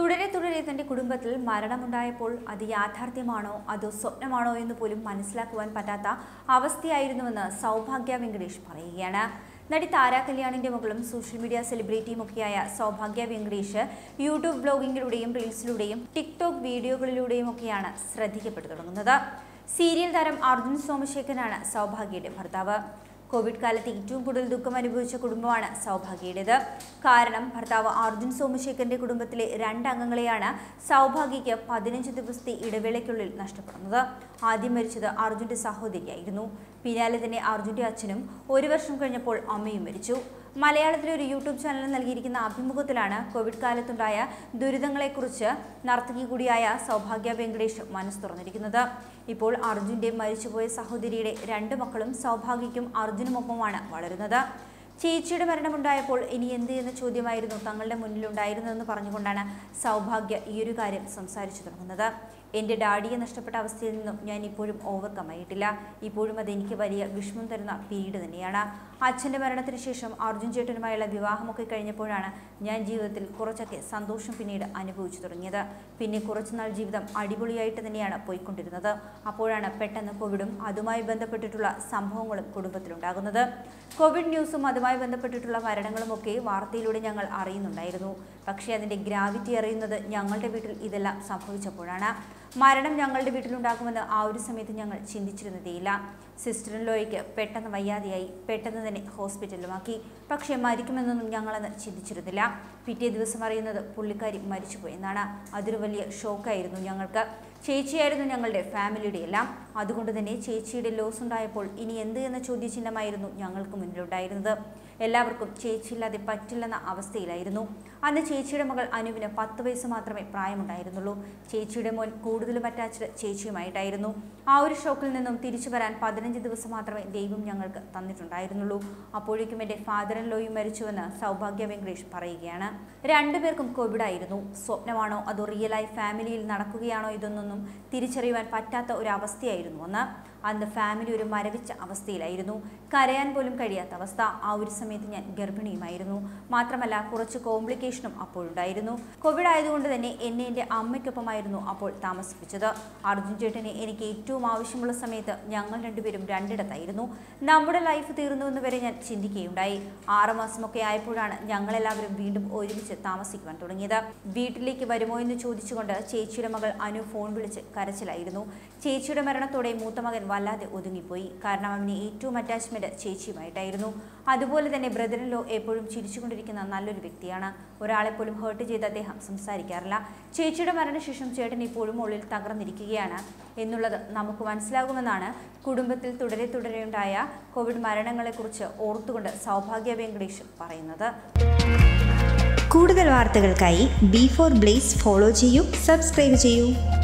തുടരെ തന്റെ കുടുംബത്തിൽ മരണമുണ്ടായപ്പോൾ അത് യാഥാർത്ഥ്യമാണോ അതോ സ്വപ്നമാണോ എന്ന് പോലും മനസ്സിലാക്കുവാൻ പറ്റാത്ത അവസ്ഥയായിരുന്നുവെന്ന് സൗഭാഗ്യ വെങ്കടേഷ് പറയുകയാണ്. നടി താര കല്യാണിന്റെ മകളും സോഷ്യൽ മീഡിയ സെലിബ്രിറ്റിയുമൊക്കെയായ സൗഭാഗ്യ വെങ്കടേഷ് യൂട്യൂബ് ബ്ലോഗിങ്ങിലൂടെയും റീൽസിലൂടെയും ടിക്ടോക്ക് വീഡിയോകളിലൂടെയും ഒക്കെയാണ് ശ്രദ്ധിക്കപ്പെട്ടു തുടങ്ങുന്നത്. സീരിയൽ താരം അർജുൻ സോമശേഖരനാണ് സൗഭാഗ്യയുടെ ഭർത്താവ്. കോവിഡ് കാലത്ത് ഏറ്റവും കൂടുതൽ ദുഃഖം അനുഭവിച്ച കുടുംബമാണ് സൗഭാഗ്യയുടേത്. കാരണം ഭർത്താവ് അർജുൻ സോമശേഖരന്റെ കുടുംബത്തിലെ 2 അംഗങ്ങളെയാണ് സൗഭാഗ്യയ്ക്ക് 15 ദിവസത്തെ ഇടവേളയ്ക്കുള്ളിൽ നഷ്ടപ്പെടുന്നത്. ആദ്യം മരിച്ചത് അർജുന്റെ സഹോദരിയായിരുന്നു. പിന്നാലെ തന്നെ അർജുന്റെ അച്ഛനും 1 വർഷം കഴിഞ്ഞപ്പോൾ അമ്മയും മരിച്ചു. മലയാളത്തിലെ ഒരു യൂട്യൂബ് ചാനലിൽ നൽകിയിരിക്കുന്ന അഭിമുഖത്തിലാണ് കോവിഡ് കാലത്തുണ്ടായ ദുരിതങ്ങളെക്കുറിച്ച് നർത്തകി കൂടിയായ സൗഭാഗ്യ വെങ്കടേഷ് മനസ്സ് തുറന്നിരിക്കുന്നത്. ഇപ്പോൾ അർജുന്റെ മരിച്ചുപോയ സഹോദരിയുടെ 2 മക്കളും സൗഭാഗ്യയ്ക്കും അർജുനുമൊപ്പമാണ് വളരുന്നത്. ചേച്ചിയുടെ മരണമുണ്ടായപ്പോൾ ഇനി എന്ത് എന്ന ചോദ്യമായിരുന്നു തങ്ങളുടെ മുന്നിലുണ്ടായിരുന്നതെന്ന് പറഞ്ഞുകൊണ്ടാണ് സൗഭാഗ്യ ഈയൊരു കാര്യം സംസാരിച്ചു തുടങ്ങുന്നത്. എൻ്റെ ഡാഡിയെ നഷ്ടപ്പെട്ട അവസ്ഥയിൽ നിന്നും ഞാൻ ഇപ്പോഴും ഓവർകം ആയിട്ടില്ല. ഇപ്പോഴും അതെനിക്ക് വലിയ വിഷമം തരുന്ന പീരീഡ് തന്നെയാണ്. അച്ഛൻ്റെ മരണത്തിന് ശേഷം അർജുൻ ചേട്ടനുമായുള്ള വിവാഹമൊക്കെ കഴിഞ്ഞപ്പോഴാണ് ഞാൻ ജീവിതത്തിൽ കുറച്ചൊക്കെ സന്തോഷം പിന്നീട് അനുഭവിച്ചു തുടങ്ങിയത്. പിന്നെ കുറച്ചുനാൾ ജീവിതം അടിപൊളിയായിട്ട് തന്നെയാണ് പോയിക്കൊണ്ടിരുന്നത്. അപ്പോഴാണ് പെട്ടെന്ന് കോവിഡും അതുമായി ബന്ധപ്പെട്ടിട്ടുള്ള സംഭവങ്ങളും കുടുംബത്തിലുണ്ടാകുന്നത്. കോവിഡ് ന്യൂസും അതുമായി ബന്ധപ്പെട്ടിട്ടുള്ള മരണങ്ങളുമൊക്കെ വാർത്തയിലൂടെ ഞങ്ങൾ അറിയുന്നുണ്ടായിരുന്നു. പക്ഷേ അതിൻ്റെ ഗ്രാവിറ്റി അറിയുന്നത് ഞങ്ങളുടെ വീട്ടിൽ ഇതെല്ലാം സംഭവിച്ചപ്പോഴാണ്. മരണം ഞങ്ങളുടെ വീട്ടിലുണ്ടാകുമെന്ന് ആ ഒരു സമയത്ത് ഞങ്ങൾ ചിന്തിച്ചിരുന്നതേയില്ല. സിസ്റ്റർ ഇൻ ലോയ്ക്ക് പെട്ടെന്ന് വയ്യാതെയായി. പെട്ടെന്ന് തന്നെ ഹോസ്പിറ്റലിലുമാക്കി. പക്ഷേ മരിക്കുമെന്നൊന്നും ഞങ്ങളന്ന് ചിന്തിച്ചിരുന്നില്ല. പിറ്റേ ദിവസം അറിയുന്നത് പുള്ളിക്കാരി മരിച്ചുപോയെന്നാണ്. അതൊരു വലിയ ഷോക്കായിരുന്നു ഞങ്ങൾക്ക്. ചേച്ചിയായിരുന്നു ഞങ്ങളുടെ ഫാമിലിയുടെ എല്ലാം. അതുകൊണ്ട് തന്നെ ചേച്ചിയുടെ ലോസ് ഉണ്ടായപ്പോൾ ഇനി എന്ത് എന്ന ചോദ്യചിഹ്നമായിരുന്നു ഞങ്ങൾക്ക് മുന്നിലുണ്ടായിരുന്നത്. എല്ലാവർക്കും ചേച്ചിയില്ലാതെ പറ്റില്ലെന്ന അവസ്ഥയിലായിരുന്നു. അന്ന് ചേച്ചിയുടെ മകൾ അനുവിന് 10 വയസ്സ് മാത്രമേ പ്രായമുണ്ടായിരുന്നുള്ളൂ. ചേച്ചിയുടെ മോൻ കൂടുതലും അറ്റാച്ച്ഡ് ചേച്ചിയുമായിട്ടായിരുന്നു. ആ ഒരു ഷോക്കിൽ നിന്നും തിരിച്ചു വരാൻ 15 ദിവസം മാത്രമേ ദൈവം ഞങ്ങൾക്ക് തന്നിട്ടുണ്ടായിരുന്നുള്ളൂ. അപ്പോഴേക്കും എൻ്റെ ഫാദർ ഇൻ ലോയും മരിച്ചുവെന്ന് സൗഭാഗ്യ വെങ്കടേഷ് പറയുകയാണ്. 2 പേർക്കും കോവിഡ് ആയിരുന്നു. സ്വപ്നമാണോ അതോ റിയലായി ഫാമിലിയിൽ നടക്കുകയാണോ ഇതൊന്നും തിരിച്ചറിയുവാൻ പറ്റാത്ത ഒരു അവസ്ഥയായിരുന്നു അന്ന് ഫാമിലി ഒരു മരവിച്ച അവസ്ഥയിലായിരുന്നു. കരയാൻ പോലും കഴിയാത്ത അവസ്ഥ. ആ ഒരു സമയത്ത് ഞാൻ ഗർഭിണിയുമായിരുന്നു. മാത്രമല്ല കുറച്ച് കോംപ്ലിക്കേഷനും അപ്പോഴുണ്ടായിരുന്നു. കോവിഡ് ആയതുകൊണ്ട് തന്നെ എന്നെ എൻ്റെ അമ്മയ്ക്കൊപ്പമായിരുന്നു അപ്പോൾ താമസിപ്പിച്ചത്. അർജുൻ ചേട്ടനെ എനിക്ക് ഏറ്റവും ആവശ്യമുള്ള സമയത്ത് ഞങ്ങൾ 2 പേരും 2 ഇടത്തായിരുന്നു. നമ്മുടെ ലൈഫ് തീർന്നുവെന്ന് വരെ ഞാൻ ചിന്തിക്കുകയുണ്ടായി. 6 മാസമൊക്കെ ആയപ്പോഴാണ് ഞങ്ങളെല്ലാവരും വീണ്ടും ഒരുമിച്ച് താമസിക്കുവാൻ തുടങ്ങിയത്. വീട്ടിലേക്ക് വരുമോ എന്ന് ചോദിച്ചുകൊണ്ട് ചേച്ചിയുടെ മകൾ അനു ഫോൺ വിളിച്ച് കരച്ചിലായിരുന്നു. ചേച്ചിയുടെ മരണത്തോടെ മൂത്ത മകൻ വല്ലാതെ ഒതുങ്ങിപ്പോയി. കാരണം അവന് ഏറ്റവും അറ്റാച്ച്മെന്റ് ചേച്ചിയുമായിട്ടായിരുന്നു. അതുപോലെ തന്നെ ബ്രദർ ഇൻ ലോ എപ്പോഴും ചിരിച്ചുകൊണ്ടിരിക്കുന്ന നല്ലൊരു വ്യക്തിയാണ്. ഒരാളെപ്പോലും ഹേർട്ട് ചെയ്ത് അദ്ദേഹം സംസാരിക്കാറില്ല. ചേച്ചിയുടെ മരണശേഷം ചേട്ടൻ ഇപ്പോഴും ഉള്ളിൽ തകർന്നിരിക്കുകയാണ് എന്നുള്ളത് നമുക്ക് മനസ്സിലാകുമെന്നാണ് കുടുംബത്തിൽ തുടരെയുണ്ടായ കോവിഡ് മരണങ്ങളെക്കുറിച്ച് ഓർത്തുകൊണ്ട് സൗഭാഗ്യ വെങ്കടേഷ് പറയുന്നത്. കൂടുതൽ വാർത്തകൾക്കായി B4 Blaze ഫോളോ ചെയ്യൂ, സബ്സ്ക്രൈബ് ചെയ്യൂ.